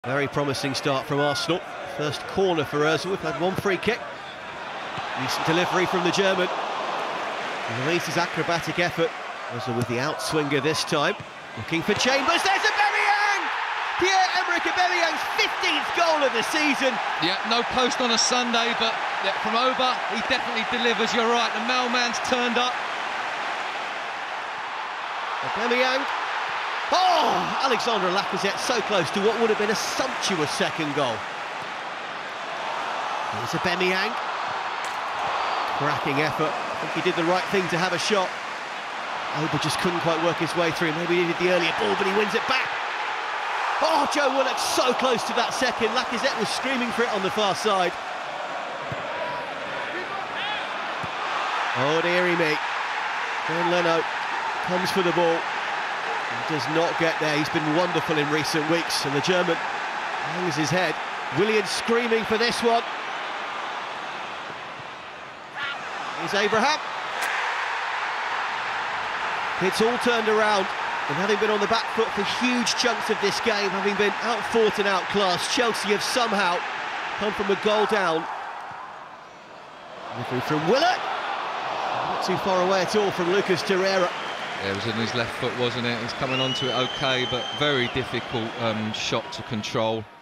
Very promising start from Arsenal. First corner for Ozil. We've had one free kick. Decent delivery from the German. He released his acrobatic effort. Ozil with the outswinger this time. Looking for Chambers. There's Aubameyang! Pierre-Emerick Aubameyang's 15th goal of the season. Yeah, no post on a Sunday, but yeah, from Oba, he definitely delivers. You're right, the mailman's turned up. Aubameyang. Oh, Alexander Lacazette so close to what would have been a sumptuous second goal. Here's Aubameyang. Cracking effort. I think he did the right thing to have a shot. Oba just couldn't quite work his way through. Maybe he needed the earlier ball, but he wins it back. Oh, Joe Willock so close to that second. Lacazette was screaming for it on the far side. Oh, dearie me. Ben Leno comes for the ball. He does not get there. He's been wonderful in recent weeks, and the German hangs his head. Willian screaming for this one. Here's Abraham. It's all turned around, and having been on the back foot for huge chunks of this game, having been outfought and outclassed, Chelsea have somehow come from a goal down. Delivery from Willock. Not too far away at all from Lucas Torreira. Yeah, it was in his left foot, wasn't it? He's coming onto it okay, but very difficult shot to control.